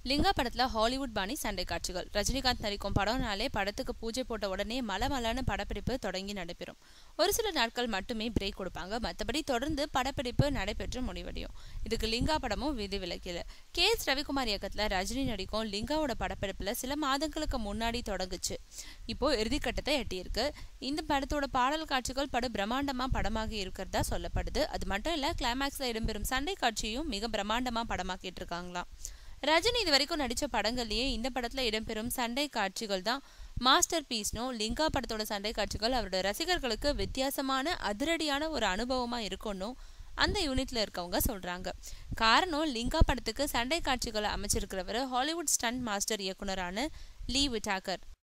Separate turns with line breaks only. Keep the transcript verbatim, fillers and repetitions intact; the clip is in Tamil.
லிங்கா படத்துல ஹாலிவுட் பாணி சண்டை காட்சிகள். ரஜினிகாந்த் நடிக்கும் படம்னாலே படத்துக்கு பூஜை போட்ட உடனே மல மலன்னு படப்பிடிப்பு தொடங்கி நடைபெறும். ஒரு சில நாட்கள் மட்டுமே பிரேக் கொடுப்பாங்க. மற்றபடி தொடர்ந்து படப்பிடிப்பு நடைபெற்று முடிவடையும். இதுக்கு லிங்கா படமும் விதி விலக்கில. கே எஸ் ரவிக்குமார் இயக்கத்துல ரஜினி நடிக்கும் லிங்காவோட படப்பிடிப்புல சில மாதங்களுக்கு முன்னாடி தொடங்குச்சு. இப்போ இறுதிக்கட்டத்தை எட்டியிருக்கு. இந்த படத்தோட பாடல் காட்சிகள் பட பிரம்மாண்டமா படமாக இருக்கிறதா சொல்லப்படுது. அது மட்டும் இல்ல, கிளைமேக்ஸ்ல இடம்பெறும் சண்டை காட்சியும் மிக பிரம்மாண்டமா படமாக்கிட்டு இருக்காங்களாம். ரஜினி இது வரைக்கும் நடிச்ச படங்கள்லயே இந்த படத்துல இடம்பெறும் சண்டை காட்சிகள் தான் மாஸ்டர் பீஸ்னும். லிங்கா படத்தோட சண்டை காட்சிகள் அவரோட ரசிகர்களுக்கு வித்தியாசமான அதிரடியான ஒரு அனுபவமா இருக்கும்னும் அந்த யூனிட்ல இருக்கவங்க சொல்றாங்க. காரணம், லிங்கா படத்துக்கு சண்டை காட்சிகளை அமைச்சிருக்கிறவர் ஹாலிவுட் ஸ்டண்ட் மாஸ்டர் இயக்குனரான லீ விட்டாக்கர்.